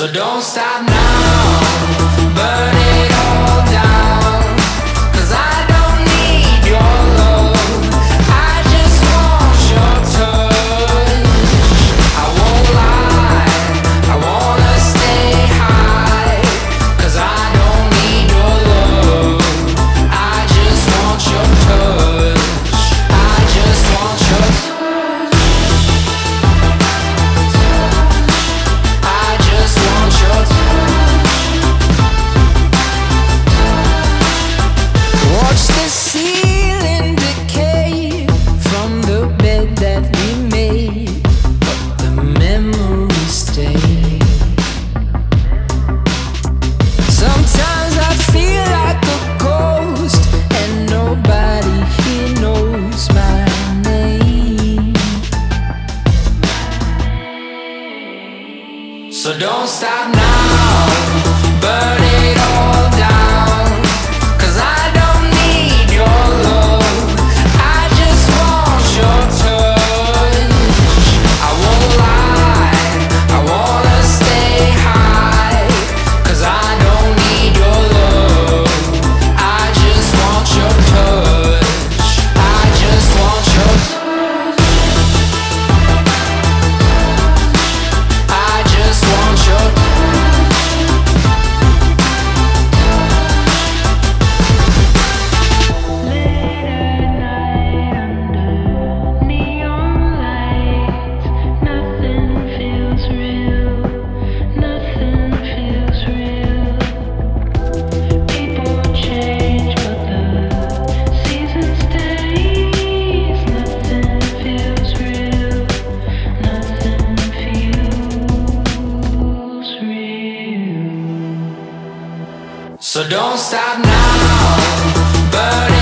So don't stop now, burn it all down. 'Cause I don't need your love, I just want your touch. I won't lie, I wanna stay high. 'Cause I don't need your love, I just want your touch. I just want your touch. Watch the ceiling decay from the bed that we made, but the memories stay. Sometimes I feel like a ghost, and nobody here knows my name. So don't stop now, burn it all down. 'Cause I don't need your love, I just want your touch. I won't lie, I wanna stay high. 'Cause I don't need your love, I just want your touch. I just want your touch. I just want your touch. So don't stop now, burn